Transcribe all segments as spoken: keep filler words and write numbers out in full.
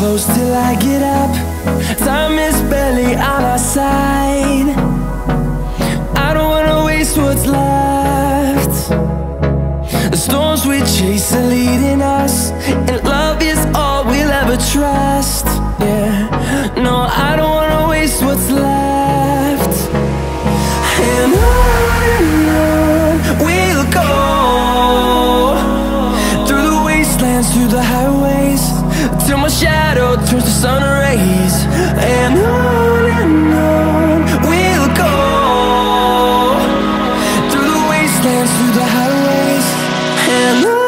close till I get up. Time is barely on our side. I don't wanna waste what's left. The storms we chase are leading us, and love is all we'll ever trust. Yeah, no, I don't wanna waste what's left. And on and on we'll go, through the wastelands, through the highways, till my shadow turns to sun rays. And on and on we'll go, through the wastelands, through the highways, and on.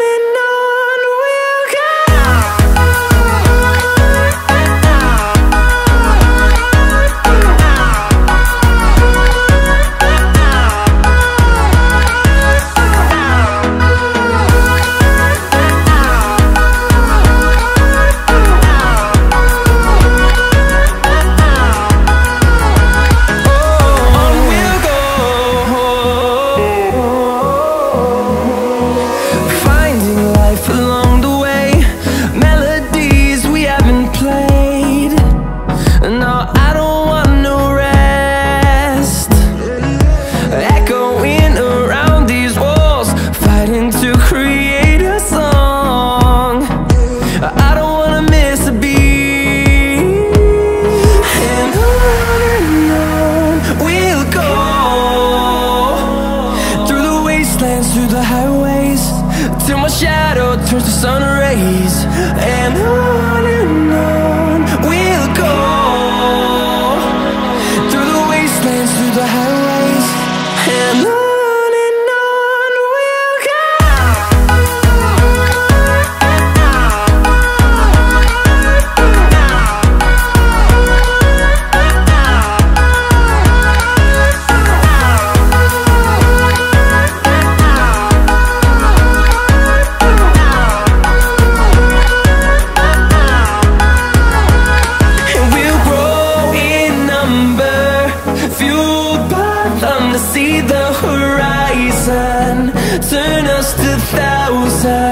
Through the highways, till my shadow turns to sun rays. And on and on we'll go, through the wastelands, through the highways, and on. See the horizon turn us to thousands.